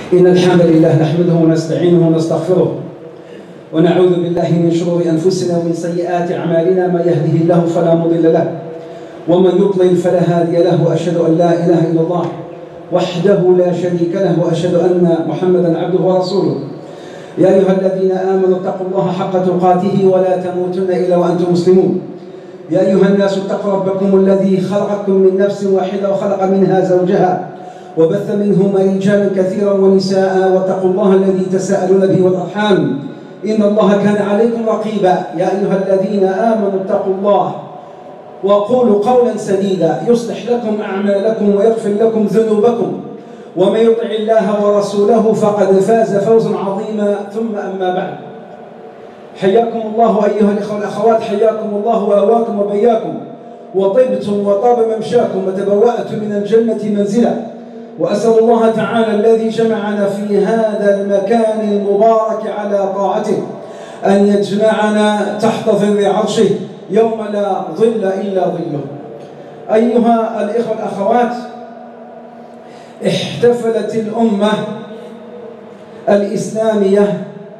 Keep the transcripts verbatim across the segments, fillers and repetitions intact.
إن الحمد لله نحمده ونستعينه ونستغفره ونعوذ بالله من شرور أنفسنا ومن سيئات أعمالنا. من يهده الله فلا مضل له ومن يضلل فلا هادي له. وأشهد أن لا إله إلا الله وحده لا شريك له وأشهد أن محمدا عبده ورسوله. يا أيها الذين آمنوا اتقوا الله حق تقاته ولا تموتن إلا وأنتم مسلمون. يا أيها الناس اتقوا ربكم الذي خلقكم من نفس واحدة وخلق منها زوجها وبث منهما رجالا كثيرا ونساء واتقوا الله الذي تساءلون به والأرحام إن الله كان عليكم رقيبا. يا أيها الذين آمنوا اتقوا الله وقولوا قولا سديدا يصلح لكم أعمالكم ويغفر لكم ذنوبكم ومن يطع الله ورسوله فقد فاز فوزا عظيما. ثم أما بعد، حياكم الله أيها الإخوة والأخوات، حياكم الله وأواكم وبياكم، وطبتم وطاب ممشاكم وتبوأتم من الجنة منزلا. وأسأل الله تعالى الذي جمعنا في هذا المكان المبارك على طاعته أن يجمعنا تحت ظل عرشه يوم لا ظل إلا ظله. أيها الإخوة والأخوات، احتفلت الأمة الإسلامية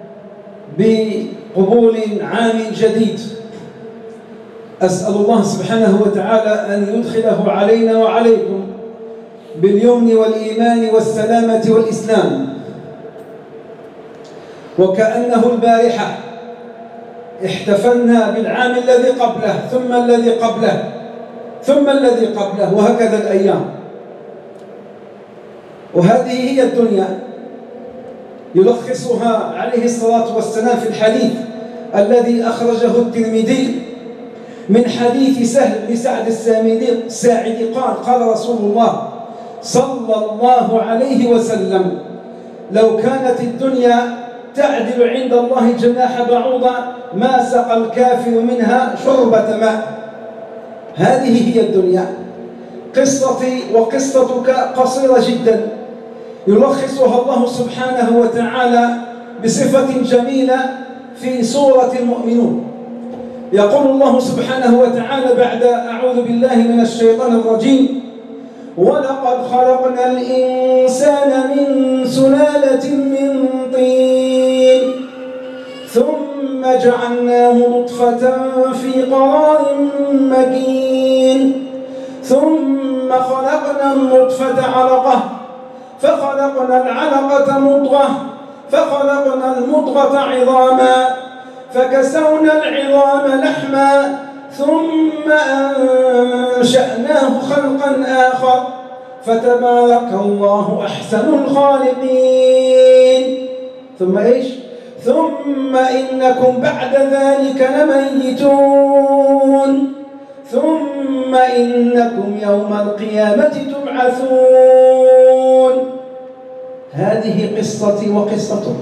بقبول عام جديد. أسأل الله سبحانه وتعالى أن يدخله علينا وعليكم باليمن والإيمان والسلامة والإسلام. وكأنه البارحة احتفلنا بالعام الذي قبله ثم الذي قبله ثم الذي قبله وهكذا الأيام. وهذه هي الدنيا، يلخصها عليه الصلاة والسلام في الحديث الذي أخرجه الترمذي من حديث سهل بن سعد الساعدي قال: قال رسول الله صلى الله عليه وسلم: لو كانت الدنيا تعدل عند الله جناح بعوضة ما سقى الكافر منها شربة ماء. هذه هي الدنيا. قصتي وقصتك قصيرة جدا، يلخصها الله سبحانه وتعالى بصفة جميلة في سورة المؤمنون. يقول الله سبحانه وتعالى بعد أعوذ بالله من الشيطان الرجيم: ولقد خلقنا الإنسان من سلالة من طين ثم جعلناه نطفة في قرار مكين ثم خلقنا النطفة علقة فخلقنا العلقة مضغة فخلقنا المضغة عظاما فكسونا العظام لحما ثم أنشأناه خلقا آخر فتبارك الله أحسن الخالقين. ثم إيش؟ ثم إنكم بعد ذلك لميتون ثم إنكم يوم القيامة تبعثون. هذه قصتي وقصتك.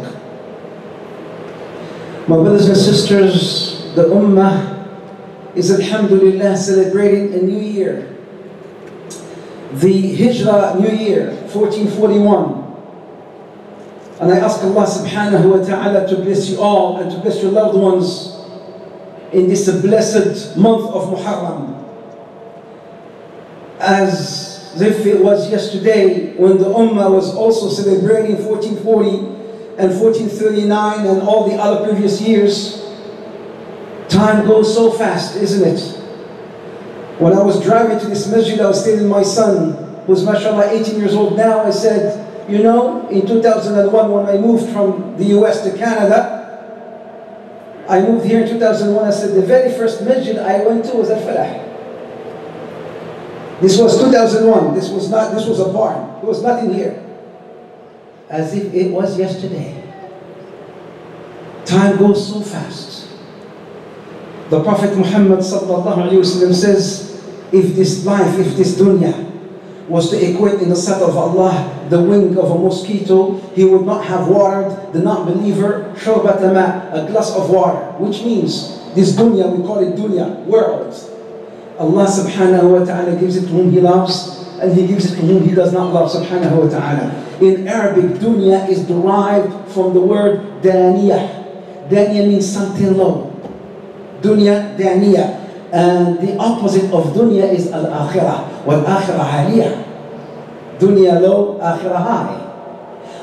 My brothers and sisters, the Ummah is alhamdulillah celebrating a new year. The Hijrah New Year, fourteen forty-one. And I ask Allah subhanahu wa ta'ala to bless you all and to bless your loved ones in this blessed month of Muharram. As if it was yesterday when the Ummah was also celebrating fourteen forty and fourteen thirty-nine and all the other previous years. Time goes so fast, isn't it? When I was driving to this masjid, I was telling my son, who's mashallah eighteen years old now, I said, you know, in two thousand one when I moved from the U S to Canada, I moved here in two thousand one, I said the very first masjid I went to was Al Falah. This was two thousand one, this was not, this was a barn, there was nothing here. As if it was yesterday. Time goes so fast. The Prophet Muhammad sallallahu alayhi wa sallam says, if this life, if this dunya was to equate in the sight of Allah the wing of a mosquito, he would not have watered the non-believer shurbat ma, a glass of water. Which means this dunya, we call it dunya, world. Allah subhanahu wa ta'ala gives it to whom he loves and he gives it to whom he does not love subhanahu wa ta'ala. In Arabic, dunya is derived from the word daniyah. Daniyah means something low. Dunya, daniyah. And the opposite of dunya is al-akhirah. Wal-akhirah aliyah. Dunya low, akhirah high.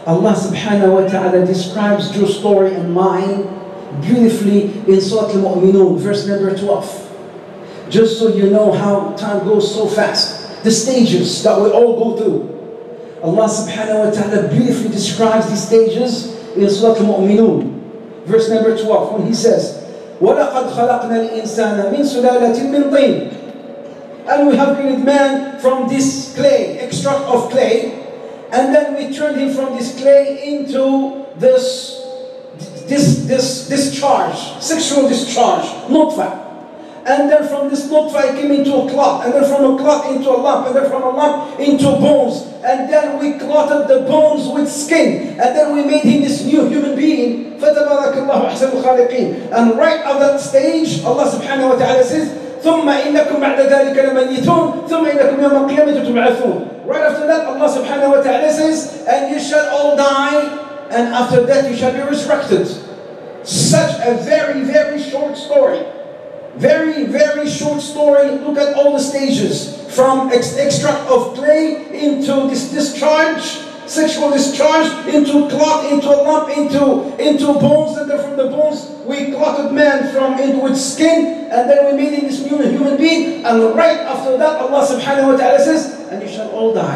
Allah subhanahu wa ta'ala describes your story and mine beautifully in Surah Al-Mu'minun, verse number twelve. Just so you know how time goes so fast. The stages that we all go through. Allah subhanahu wa ta'ala beautifully describes these stages in Surah Al-Mu'minun, verse number twelve, when He says, وَلَقَدْ خَلَقْنَا الْإِنسَانَ مِنْ سُلَالَةٍ مِنْ طِينٍ. And we have created man from this clay, extract of clay, and then we turned him from this clay into this, this, this discharge, sexual discharge, nutfa. And then from this nutfa it came into a clot, and then from a clot into a lump, and then from a lump into bones. And then we clotted the bones with skin, and then we made him this new human being. فَتَبَارَكَ اللَّهُ أَحْسَنُ الْخَالِقِينَ. And right at that stage, Allah subhanahu wa ta'ala says, ثُمَّ إِنَّكُمْ بَعْدَ ذَلِكَ لَمَيِّتُونَ ثُمَّ إِنَّكُمْ يَوْمَ الْقِيَامَةِ تُبْعَثُونَ. Right after that, Allah subhanahu wa ta'ala says, and you shall all die, and after that you shall be resurrected. Such a very, very short story. Very, very short story. Look at all the stages. From ex extract of clay into this discharge, sexual discharge, into clot, into a lump, into, into bones, and then from the bones we clotted man from into with skin, and then we made him this new human being. And right after that, Allah subhanahu wa ta'ala says, and you shall all die,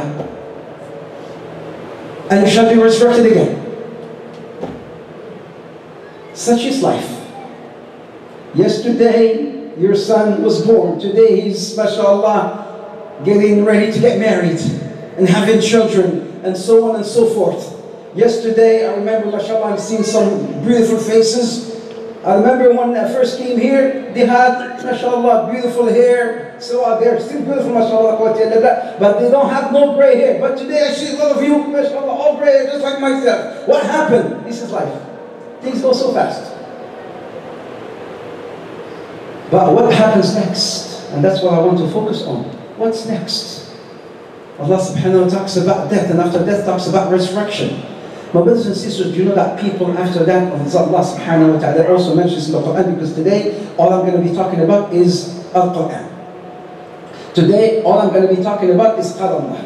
and you shall be resurrected again. Such is life. Yesterday, your son was born. Today, he's, mashallah, getting ready to get married and having children, and so on and so forth. Yesterday, I remember, mashallah, I've seen some beautiful faces. I remember when I first came here, they had, mashallah, beautiful hair. So uh, they're still beautiful, mashallah, but they don't have no gray hair. But today, I see a lot of you, mashallah, all gray hair, just like myself. What happened? This is life. Things go so fast. But what happens next? And that's what I want to focus on. What's next? Allah subhanahu wa ta'ala talks about death, and after death talks about resurrection. My brothers and sisters, do you know that people after that, Allah subhanahu wa ta'ala also mentions in the Quran, because today all I'm going to be talking about is Al-Quran. Today all I'm going to be talking about is Qadar.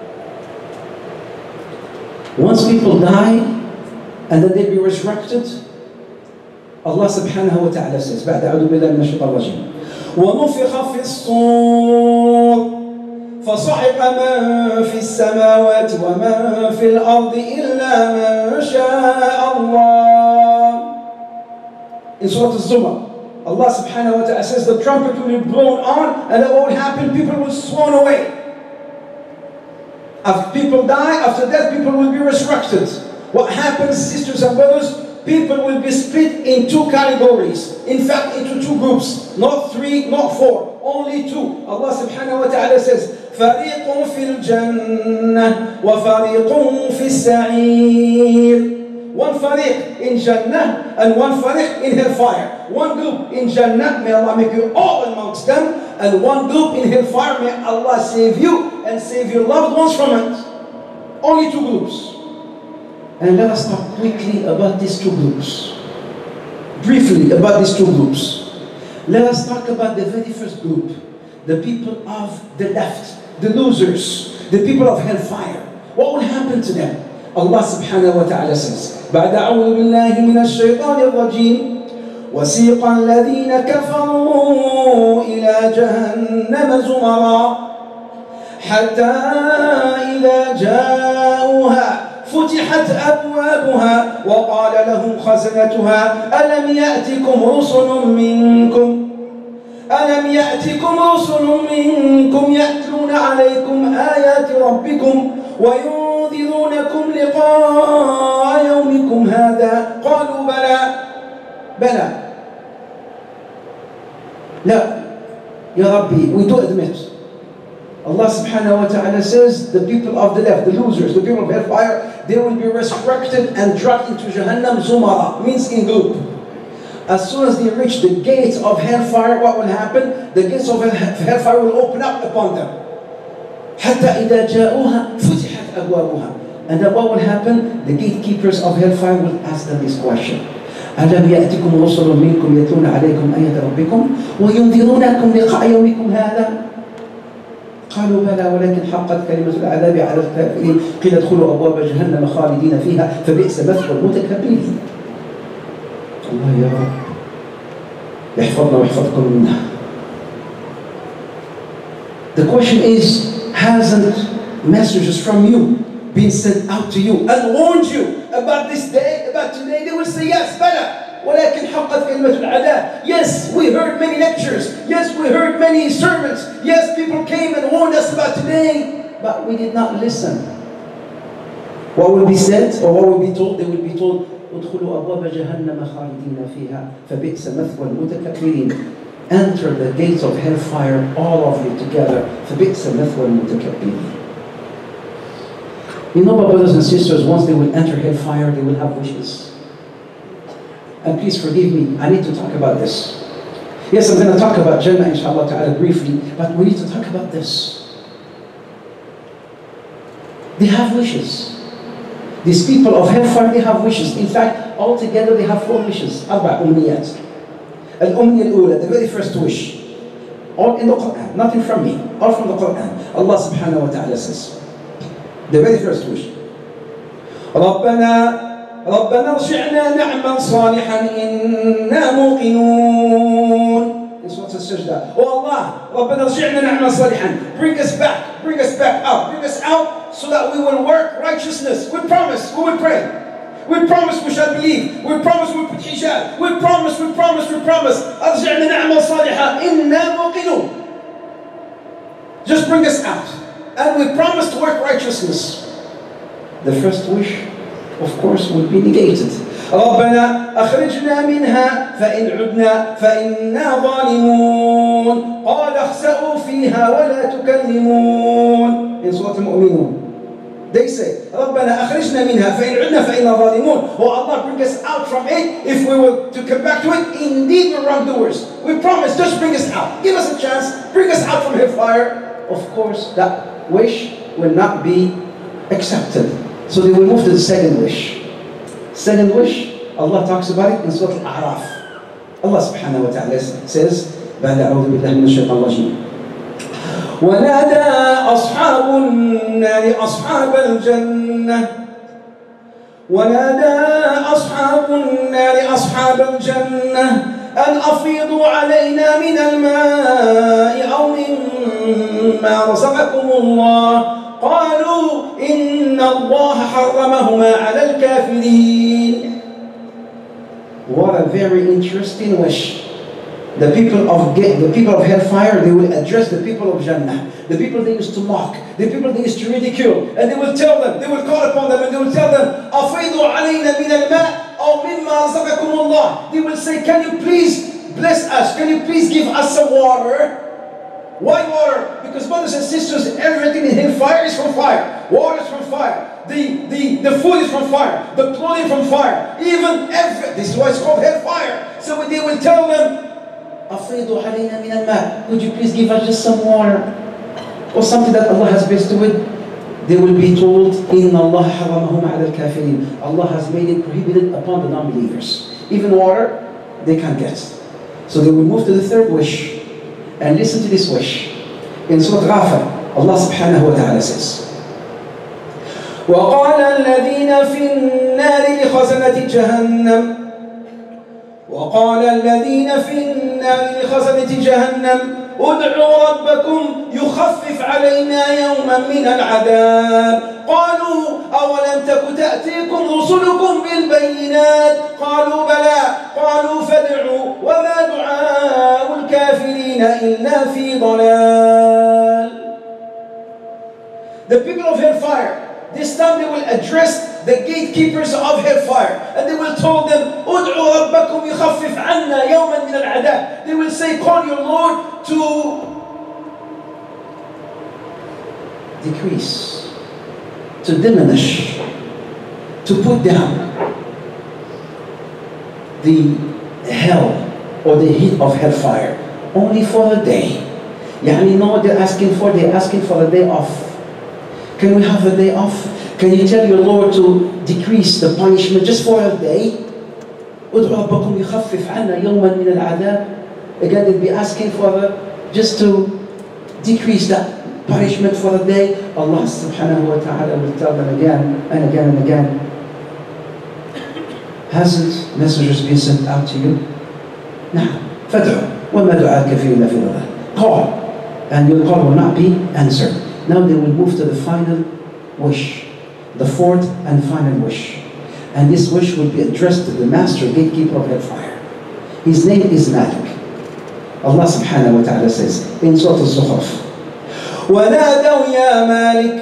Once people die and then they be resurrected, Allah subhanahu wa ta'ala says, بعد أعوذ بالله من الشيطان الرجيم ونفخ في الصور فصعق من في السماوات ومن في الأرض إلا من شاء الله. In Surah Al-Zumar, Allah subhanahu wa ta'ala says the trumpet will be blown on, and then what will happen? People will sworn away. After people die, after death, people will be resurrected. What happens, sisters and brothers? People will be split in two categories. In fact, into two groups. Not three, not four. Only two. Allah subhanahu wa ta'ala says, فَرِيقٌ فِي الْجَنَّةِ وَفَرِيقٌ فِي السَّعِيرِ. One fariq in Jannah and one fariq in hellfire. One group in Jannah, may Allah make you all amongst them. And one group in hellfire, may Allah save you and save your loved ones from it. Only two groups. And let us talk quickly about these two groups. Briefly about these two groups. Let us talk about the very first group. The people of the left. The losers. The people of hellfire. What will happen to them? Allah subhanahu wa ta'ala says, بعد أعوذ بالله من الشيطان الرجيم وسيق الذين كفروا إلى جهنم زمرا حتى إذا جاءوها فتحت أبوابها وقال لهم خزنتها ألم يأتكم رسل منكم ألم يأتكم رسل منكم يتلون عليكم آيات ربكم وينذرونكم لقاء يومكم هذا قالوا بلى بلى لا يا ربي, we do admit. Allah subhanahu wa ta'ala says the people of the left, the losers, the people of hellfire, they will be resurrected and dragged into Jahannam Zumara, means in group. As soon as they reach the gates of hellfire, what will happen? The gates of hellfire will open up upon them. حَتَّى إِذَا جَاءُوهَا فُتِحَتْ أَبْوَابُهَا. And then what will happen? The gatekeepers of hellfire will ask them this question. أَلَمْ يَأْتِكُمْ رُسُلٌ مِّنكُمْ يَتْلُونَ عَلَيْكُمْ آيَاتِ رَبِّكُمْ وَيُنذِرُونَكُمْ لِقَاءَ يَوْمِكُمْ هَذَا. قالوا بلى ولكن حقت كلمة العذاب على الكافرين قيل ادخلوا أبواب جهنم خالدين فيها فبئس مثوى المتكبرين. الله يا رب يحفظنا ويحفظكم منا. The question is, hasn't messages from you been sent out to you and warned you about this day, about today? They will say yes, بلى ولكن حقت كلمة العذاب. Yes, we heard many lectures. Yes, we heard many sermons. Yes, people came and warned us about today, but we did not listen. What will be said, or what will be told? They will be told, ادخلوا أبواب جهنم خالدين فيها فبئس مثوى المتكبرين. Enter the gates of hellfire, all of you together. فبئس مثوى المتكبرين. You know, my brothers and sisters, once they will enter hellfire, they will have wishes. And please forgive me, I need to talk about this. Yes, I'm going to talk about Jannah, inshallah ta'ala, briefly, but we need to talk about this. They have wishes. These people of hellfire, they have wishes. In fact, altogether they have four wishes. أربع أمنيات. الأمنية الأولى, the very first wish. All in the Quran, nothing from me, all from the Quran. Allah subhanahu wa ta'ala says, the very first wish. ربنا ربنا ارجعنا نعمل صالحا إنا موقنون. This is what's السجدة. Oh Allah, ربنا ارجعنا نعمل صالحا. Bring us back, bring us back out, bring us out so that we will work righteousness. We promise, we will pray. We promise we shall believe. We promise we will put hijab. We promise, we promise, we promise. ارجعنا نعمل صالحا إنا موقنون. Just bring us out. And we promise to work righteousness. The first wish, of course, will be negated. ربنا أخرجنا منها فإن عدنا فإنا ظالمون قال اخسئوا فيها ولا تكلمون. In Surah Al-Mu'minun, they say, ربنا أخرجنا منها فإن عدنا فإنا ظالمون. Oh Allah, bring us out from it. If we were to come back to it, indeed we're wrongdoers. We promise, just bring us out. Give us a chance. Bring us out from hellfire. Of course, that wish will not be accepted. So they will move to the second wish. Second wish, Allah talks about it in Surah Al-A'raf. Allah subhanahu wa ta'ala says, بعد أعوذ بالله من الشيطان الرجيم. ونادى أصحاب النار أصحاب الجنة ونادى أصحاب النار أصحاب الجنة أن أفيضوا علينا من الماء أو مما رزقكم الله قالوا إن الله حرمهما على الكافرين. What a very interesting wish. The people of the people of hellfire, they will address the people of Jannah, the people they used to mock, the people they used to ridicule, and they will tell them, they will call upon them, and they will tell them, أفيضوا علينا من الماء أو مما رزقكم الله. They will say, can you please bless us? Can you please give us some water? Why water? Because brothers and sisters, everything in hellfire is from fire. Water is from fire. The, the, the food is from fire. The clothing from fire. Even every, this is why it's called hellfire. So they will tell them, أفيضوا علينا من الماء. Would you please give us just some water? Or something that Allah has blessed with. They will be told, إن الله حرمهما على الكافرين. Allah has made it prohibited upon the non-believers. Even water, they can't get. So they will move to the third wish. And listen to this wish. In Surah Ghafir, Allah subhanahu wa ta'ala says, وقال الذين في النار لخزنة جهنم وقال الذين في النار لخزنة جهنم ادعوا ربكم يخفف علينا يوما من العذاب قالوا أولم تك تأتيكم رسلكم بالبينات قالوا بلى قالوا فادعوا وما دعاء الكافرين إلا في ضلال. The people of hellfire, this time they will address the gatekeepers of hellfire and they will tell them ادعوا ربكم يخفف عنا يوما من العذاب. They will say, call your Lord to decrease, to diminish, to put down the hell or the heat of hellfire only for a day. يعني you know what they're asking for? They're asking for a day off. Can we have a day off? Can you tell your Lord to decrease the punishment just for a day? ادعوا ربكم يخفف عنا يوما من العذاب. Again, they'll be asking for a, just to decrease that punishment for the day, Allah subhanahu wa ta'ala will tell them again and again and again, hasn't messengers been sent out to you? Now, فَدْعُوا وَمَا دُعَاءَ كَثِيرٌ فِي الْأَرْضِ. Call, and your call will not be answered. Now they will move to the final wish, the fourth and final wish. And this wish will be addressed to the master gatekeeper of hellfire. His name is Malik. Allah subhanahu wa ta'ala says in Surah Al-Zukhruf, وَنَادَوْا يَا مَالِكَ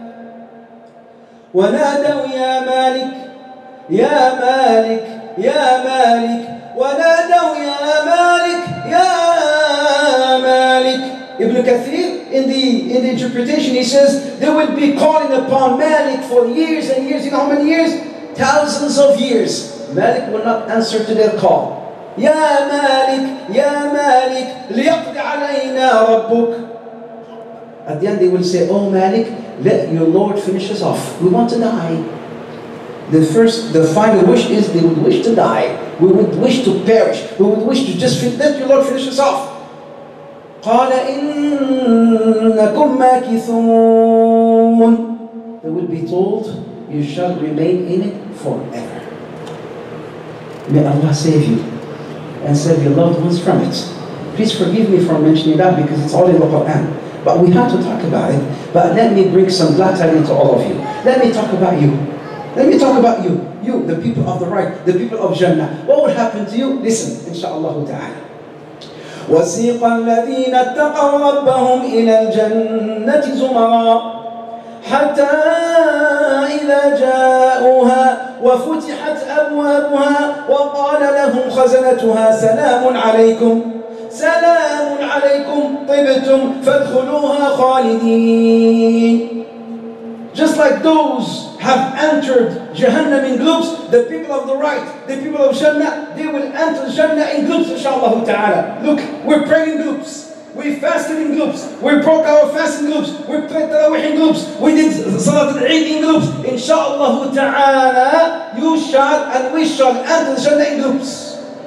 وَنَادَوْا يَا مَالِكَ يَا مَالِكَ يَا مَالِكَ وَنَادَوْا يَا مَالِكَ يَا مَالِكَ. Ibn Kathir, in the, in the interpretation, he says, they will be calling upon Malik for years and years. You know how many years? Thousands of years. Malik will not answer to their call. يَا مَالِكَ يَا مَالِكَ لِيَقْضِ عَلَيْنَا رَبُّكَ. At the end they will say, oh Malik, let your Lord finish us off. We want to die. The first, the final wish is they would wish to die. We would wish to perish. We would wish to just let your Lord finish us off. قَالَ إِنَّكُمْ مَاكِثُونَ. They will be told, you shall remain in it forever. May Allah save you and save your loved ones from it. Please forgive me for mentioning that because it's all in the Quran. But we have to talk about it. But let me bring some black tidings to all of you. Let me talk about you. Let me talk about you. You, the people of the right, the people of Jannah. What will happen to you? Listen, inshaAllah ta'ala. وَسِيقَ الَّذِينَ اتَّقَوْا رَبَّهُمْ إِلَى الْجَنَّةِ زُمَرًا حتى إذا جاءوها وفتحت أبوابها وقال لهم خزنتها سلام عليكم سلام عليكم طبتم فادخلوها خالدين. Just like those have entered Jahannam in groups, the people of the right, the people of Jannah, they will enter Jannah in groups, inshaAllah ta'ala. Look, we're praying in groups. We fasted in groups. We broke our fast in groups. We prayed Tarawih in groups. We did Salat al-Eid in groups. Insha'Allah ta'ala, you shall and we shall enter Jannah in groups.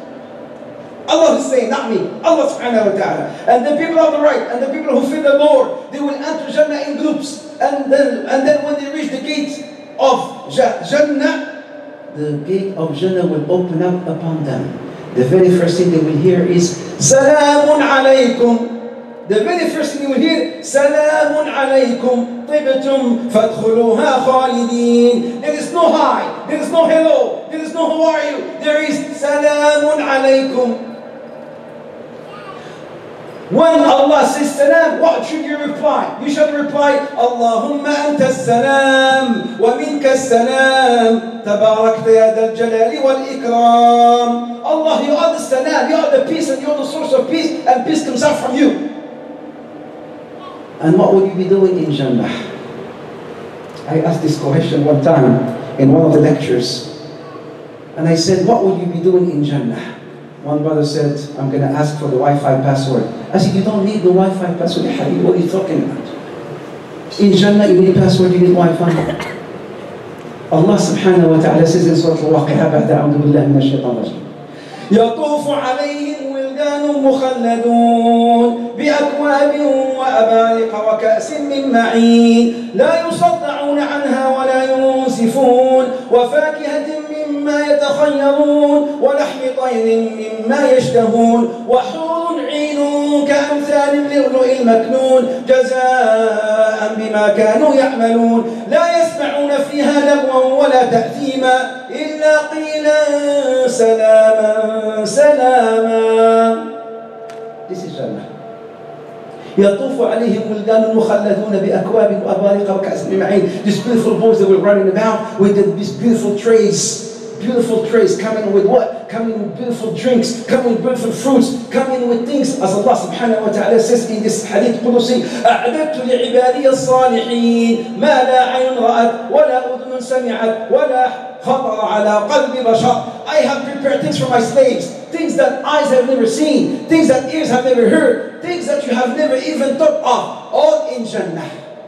Allah is saying, not me. Allah subhanahu wa ta'ala. And the people of the right and the people who fear the Lord, they will enter Jannah in groups. And then, and then when they reach the gate of Jannah, the gate of Jannah will open up upon them. The very first thing they will hear is Salamun alaykum. The very first thing you will hear, Salamun alaykum, tibtum fadkhuluha khalidin. There is no hi, there is no hello, there is no how are you. There is Salamun alaykum. When Allah says salam, what should you reply? You should reply, Allahumma anta salam, wa minka salam, tabarakta ya dal jalali wal ikram. Allah, you are the salam, you are the peace, and you are the source of peace, and peace comes out from you. And what will you be doing in Jannah? I asked this question one time in one of the lectures. And I said, what will you be doing in Jannah? One brother said, I'm going to ask for the Wi-Fi password. I said, you don't need the Wi-Fi password. What are you talking about? In Jannah, you need password, you need Wi-Fi. Allah subhanahu wa ta'ala says in Surah Al-Waqi'ah, بعد أعوذ بالله من الشيطان الرجيم. يطوف عليهم ولدان مخلدون بأكواب وأبارق وكأس من معين لا يصدعون عنها ولا ينزفون وفاكهة مما يتخيرون ولحم طير مما يشتهون وحور عين كأمثال اللؤلؤ المكنون جزاء بما كانوا يعملون لا يسمعون فيها لغوا ولا تأثيما إلا قيلا سلاما سلاما. This is Jannah. يطوف عليهم ولدان مخلدون بأكواب وأبارق وكأس من معين. These beautiful boys that were running about with these beautiful trays. Beautiful trays coming with what? Coming with beautiful drinks, coming with beautiful fruits, coming with things. As Allah subhanahu wa ta'ala says in this hadith Qudusi, أعددت لعبادي الصالحين ما لا عين رأت ولا أذن سمعت ولا خطر على قلب بشر. I have prepared things for my slaves, things that eyes have never seen, things that ears have never heard, things that you have never even thought of, all in Jannah.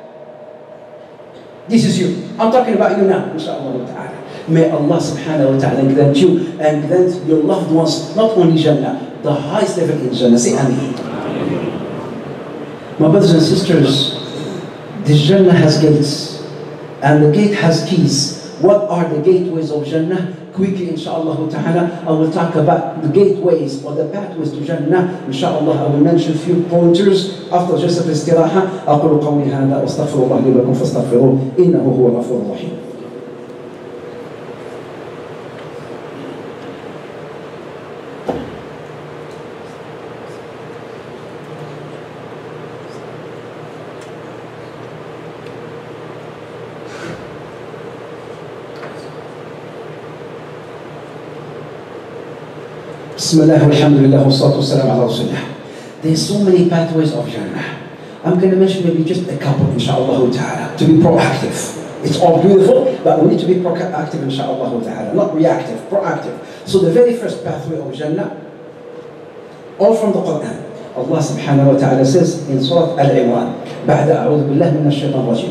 This is you. I'm talking about you now, inshaAllah ta'ala. May Allah subhanahu wa ta'ala grant you and grant your loved ones not only Jannah, the highest level in Jannah. Say Ameen. My brothers and sisters, The Jannah has gates, and the gate has keys. What are the gateways of Jannah? Quickly, inshallah ta'ala, I will talk about the gateways or the pathways to Jannah. Inshallah, I will mention a few pointers after just الاستراحة. أقول قولي هذا وأستغفر الله لي ولكم فاستغفروه إنه هو الغفور الرحيم. Bismillah walhamdulillah wassalatu wassalamu ala rasulillah. There's so many pathways of Jannah. I'm going to mention maybe just a couple, inshallah ta'ala, to be proactive. It's all beautiful, but we need to be proactive, inshallah ta'ala, not reactive, proactive. So the very first pathway of Jannah, all from the Quran. Allah subhanahu wa ta'ala says in Surah Al-Imran, بعد أعوذ بالله من الشيطان الرجيم.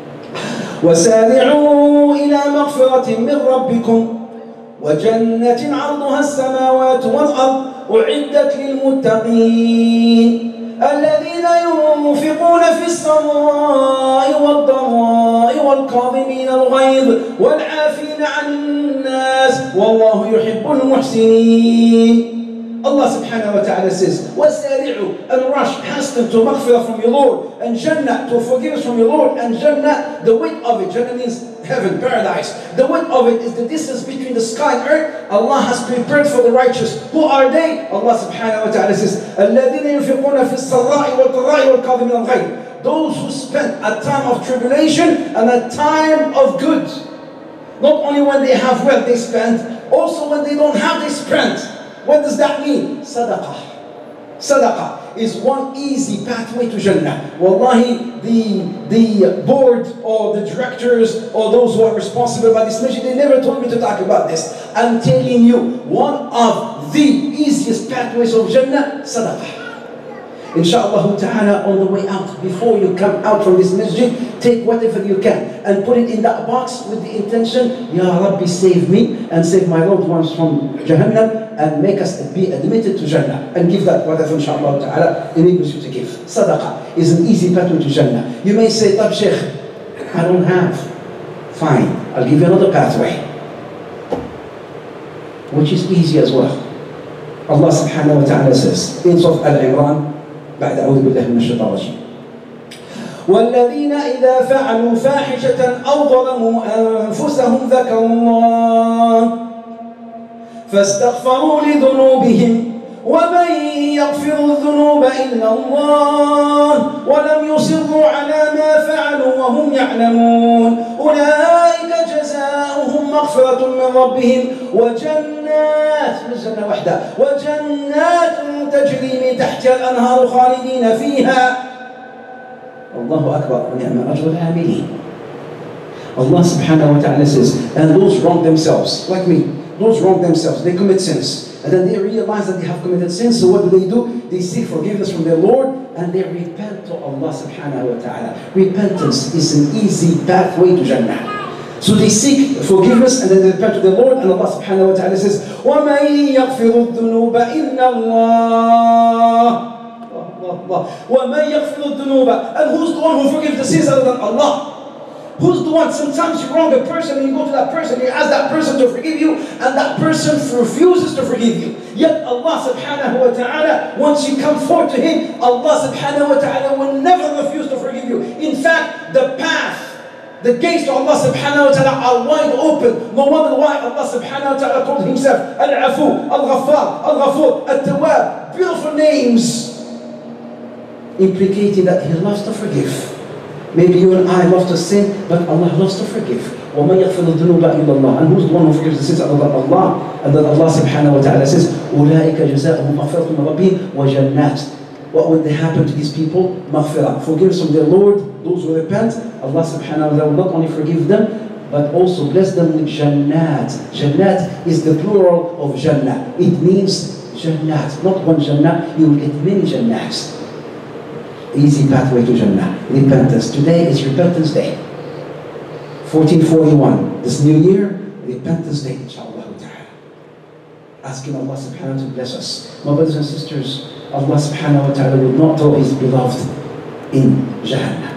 وسارعوا إلى مغفرة من ربكم وجنة عرضها السماوات والأرض أعدت للمتقين الذين ينفقون في السراء والضراء والكاظمين الغيظ والعافين عن الناس والله يحب المحسنين. Allah subhanahu wa ta'ala says, وَسَارِعُوا, and rush, hasten to maghfirah from your Lord, and Jannah, to forgiveness from your Lord, and Jannah, the width of it, Jannah means heaven, paradise. The width of it is the distance between the sky and earth. Allah has prepared for the righteous. Who are they? Allah subhanahu wa ta'ala says, الَّذِينَ يُنْفِقُونَ فِي السَّرَّاءِ وَالضَّرَّاءِ وَالْكَاظِمِينَ الْغَيْظَ. Those who spend a time of tribulation and a time of good. Not only when they have wealth they spend, also when they don't have they spend. What does that mean? Sadaqah. Sadaqah is one easy pathway to Jannah. Wallahi, the, the board or the directors or those who are responsible by this mission, they never told me to talk about this. I'm telling you, one of the easiest pathways of Jannah, Sadaqah. Inshallah ta'ala, on the way out, before you come out from this masjid, take whatever you can and put it in that box with the intention, Ya Rabbi, save me and save my loved ones from Jahannam and make us be admitted to Jannah, and give that whatever inshallah ta'ala enables you to give. Sadaqah is an easy pathway to Jannah. You may say, Tab Sheikh, I don't have. Fine, I'll give you another pathway, which is easy as well. Allah subhanahu wa ta'ala says in Surah Al-Imran, بعد أعوذ بالله من الشيطان الرجيم والذين إذا فعلوا فاحشة أو ظلموا أنفسهم ذكروا الله فاستغفروا لذنوبهم ومن يغفر الذنوب إلا الله ولم يصروا على ما فعلوا وهم يعلمون أولئك جزاؤهم مغفرة من ربهم وجنات الجنة وحدها وجنات تجري من تحتها الأنهار خالدين فيها الله أكبر ونعم أجر العاملين. Allah subhanahu wa ta'ala says, and those wrong themselves, like me, those wrong themselves, they commit sins. And then they realize that they have committed sins, so what do they do? They seek forgiveness from their Lord, and they repent to Allah subhanahu wa ta'ala. Repentance is an easy pathway to Jannah. So they seek forgiveness, and then they repent to their Lord, and Allah subhanahu wa ta'ala says, وَمَن يَغْفِرُ الذُّنُوبَ إِلَّا اللَّهِ وَمَن يَغْفِرُ الذُّنُوبَ. And who's the one who forgives the sins other than Allah? Who's the one? Sometimes you wrong a person and you go to that person, you ask that person to forgive you, and that person refuses to forgive you. Yet Allah subhanahu wa ta'ala, once you come forward to Him, Allah subhanahu wa ta'ala will never refuse to forgive you. In fact, the path, the gates to Allah subhanahu wa ta'ala are wide open. No wonder why Allah subhanahu wa ta'ala called Himself Al-Afu, Al-Ghaffar, Al-Ghafur, Al-Tawwab. Beautiful names implicating that He loves to forgive. Maybe you and I love to sin, but Allah loves to forgive. وَمَن يَغْفِرُ الذُّنُوبَ إِلَّا اللَّهِ. And who's the one who forgives the sins other than Allah? And then Allah subhanahu wa ta'ala says, أُولَٰئِكَ جَزَاؤُهُمْ مَغْفِرَةٌ مِّن رَّبِّهِمْ وَجَنَّاتٍ. What would they happen to these people? Maghfirah, forgiveness from their Lord. Those who repent, Allah subhanahu wa ta'ala will not only forgive them, but also bless them with Jannat. Jannat is the plural of Jannah. It means Jannat, not one Jannah. You will get many Jannats. Easy pathway to Jannah. Repentance. Today is Repentance Day. fourteen forty-one. This new year, Repentance Day, inshallah ta'ala. Asking Allah subhanahu wa ta'ala to bless us. My brothers and sisters, Allah subhanahu wa ta'ala will not throw His beloved in Jahannam.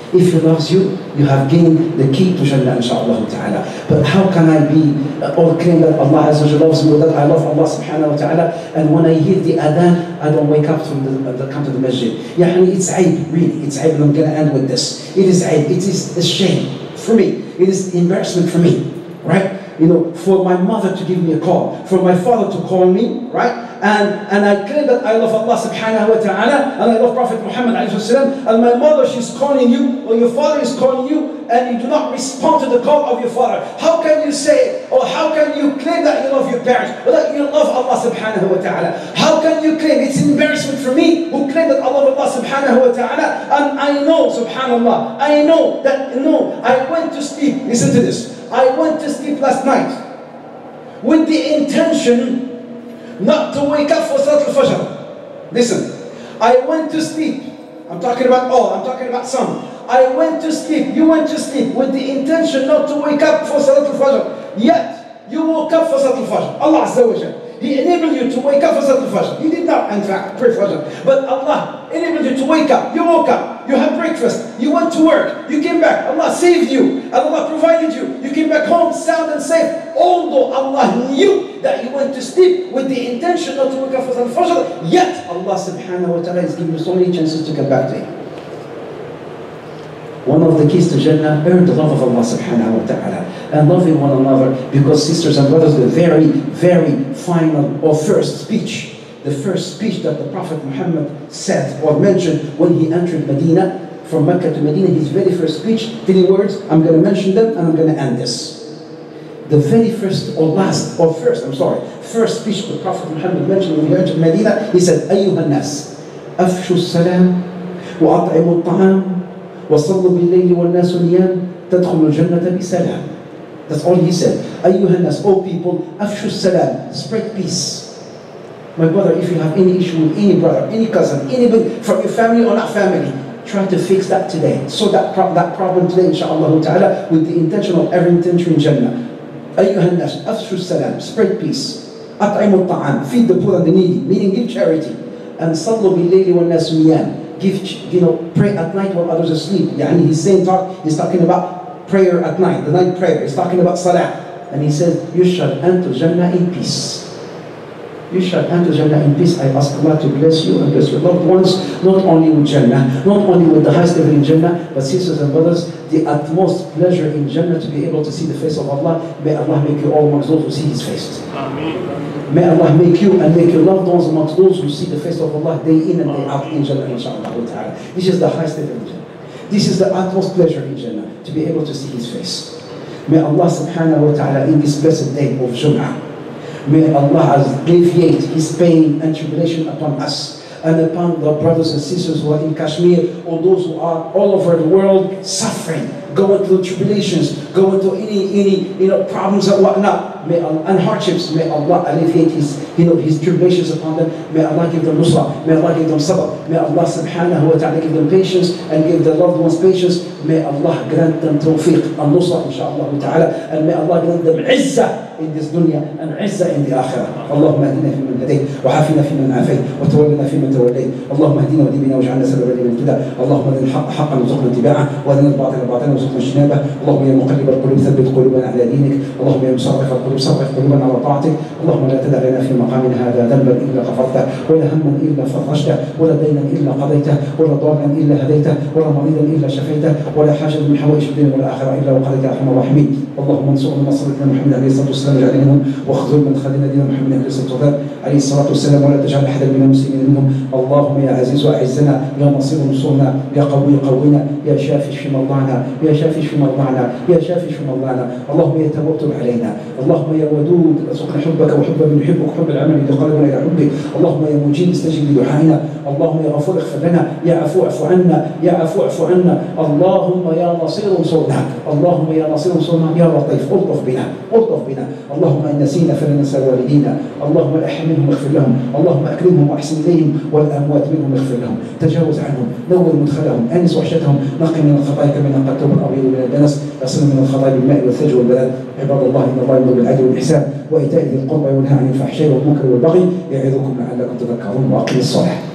If He loves you, you have gained the key to Jannah, inshaAllah ta'ala. But how can I be uh, or claim that Allah Azza wa Jalla loves me, or that I love Allah subhanahu wa ta'ala, and when I hear the adhan, I don't wake up from the, uh, come to the masjid? Yani it's aib, really, it's aib, and I'm going to end with this. It is aib, it is a shame for me, it is embarrassment for me, right? You know, for my mother to give me a call, for my father to call me, right? And and I claim that I love Allah subhanahu wa ta'ala, and I love Prophet Muhammad alayhi wasallam, and my mother, she's calling you, or your father is calling you, and you do not respond to the call of your father. How can you say, or how can you claim that you love your parents, or that you love Allah subhanahu wa ta'ala? How can you claim? It's an embarrassment for me who claim that I love Allah subhanahu wa ta'ala, and I know, subhanallah, I know that, no, I went to sleep, listen to this, I went to sleep last night with the intention not to wake up for Salat al-Fajr. Listen, I went to sleep. I'm talking about all, I'm talking about some. I went to sleep, you went to sleep with the intention not to wake up for Salat al-Fajr. Yet, you woke up for Salat al-Fajr. Allah Azza wa Jalla, He enabled you to wake up for Salat al-Fajr. You did not, in fact, pray Fajr. But Allah enabled you to wake up. You woke up, you had breakfast, you went to work, you came back. Allah saved you, and Allah provided you. You came back home sound and safe. Although Allah knew that you went to sleep with the intention not to wake up for Salat al-Fajr, yet Allah subhanahu wa ta'ala is giving you so many chances to come back to Him. One of the keys to Jannah, earn the love of Allah subhanahu wa ta'ala, and loving one another, because sisters and brothers, the very, very final or first speech, the first speech that the Prophet Muhammad said or mentioned when he entered Medina, from Mecca to Medina, his very first speech, three words, I'm going to mention them and I'm going to end this. The very first or last, or first, I'm sorry, first speech the Prophet Muhammad mentioned when he entered Medina, he said, أيها الناس أفشوا السلام وأطعموا الطعام وصلوا بالليل والناس نيام تدخلوا الجنة بسلام. That's all he said. أيها الناس, O people, أفشوا السلام, spread peace. My brother, if you have any issue with any brother, any cousin, anybody from your family or not family, try to fix that today. So that, pro that problem today, inshaAllah ta'ala, with the intention of every intention in Jannah. أيها الناس أفشوا السلام, spread peace. أطعموا الطعام, feed the poor and the needy, meaning give charity. And صلوا بالليل والناس نيام, give, you know, pray at night while others are asleep. Yani he's saying, talk, he's talking about prayer at night, the night prayer. He's talking about salah. And he says, you shall enter Jannah in peace. You shall enter Jannah in peace. I ask Allah to bless you and bless your loved ones, not only with Jannah, not only with the highest level in Jannah, but sisters and brothers, the utmost pleasure in Jannah to be able to see the face of Allah. May Allah make you all amongst those who see His face. Ameen. May Allah make you and make your loved ones amongst those who see the face of Allah day in and day out in Jannah, inshaAllah. This is the highest level in Jannah. This is the utmost pleasure in Jannah, to be able to see His face. May Allah subhanahu wa ta'ala in this blessed day of Jum'ah, may Allah alleviate His pain and tribulation upon us and upon the brothers and sisters who are in Kashmir, or those who are all over the world suffering, going through tribulations, going through any any you know problems and whatnot. May Allah, and hardships. May Allah alleviate His you know His tribulations upon them. May Allah give them nusra. May Allah give them sabr. May Allah subhanahu wa ta'ala give them patience and give their loved ones patience. May Allah grant them tawfiq and nusra, inshaAllah ta'ala, and may Allah grant them izzah in this dunya and izzah in the akhirah. Allahumma ahdina fi man hadayt, wa afina fi man afayt, wa tawallana fi man tawallayt. Allahumma ahdina wa dibina waj'alna sababan liman ihtada. Allahumma adina al-haqqa haqqan warzuqna ittiba'ah, wa adina al-batila batilan warzuqna ijtinabah. Allahumma ya muqallib al-qulub thabbit qulubana ala dinik. Allahumma ya musarrif al-qulub sarrif qulubana ala ta'atik. Allahumma la tada' lana fi maqamina hadha dhanban illa ghafartah, wa la hamman illa farajtah, wa la daynan illa qadaytah, wa la dhallan illa hadaytah, wa la maridan illa shafaytah, wa la hajatan min hawaiij ad-dunya wal akhirah illa wa qadaytah ya arhamar rahimin. Allahumma ansurna nasrata Muhammad alayhi salatu wassalam waj'al minhum واخذل من خذلنا دين محمد عليه الصلاه عليه الصلاه والسلام ولا تجعل احدا من المسلمين منهم. اللهم يا عزيز اعزنا، يا نصير انصرنا، يا قوي قونا، يا شافي اشف مرضانا، يا شافي اشف مرضانا، يا شافي اشف مرضانا. اللهم يا تواب تب علينا، اللهم يا ودود ارزقنا حبك وحب من يحبك، حب العمل الذي قلبنا الى حبك. اللهم يا مجيب استجب لدعائنا، اللهم يا غفور اغفر لنا، يا عفو اعف عنا، يا عفو اعف عنا. اللهم يا نصير انصرنا، اللهم يا نصير انصرنا، يا لطيف الطف بنا الطف بنا. اللهم ان نسينا فلا ننسى والدينا، اللهم الأحياء منهم اغفر لهم، اللهم أكرمهم وأحسن إليهم، والأموات منهم اغفر لهم، تجاوز عنهم، نور مدخلهم، أنس وحشتهم، نقي من الخطايا كما ينقى الثوب الأبيض من الدنس، اغسل من الخطايا بالماء والثلج والبرد. عباد الله إن الله يأمر بالعدل والإحسان وإيتاء ذي القربى وينهى عن الفحشاء والمنكر والبغي، يعظكم لعلكم تذكرون. وأقم الصلاة.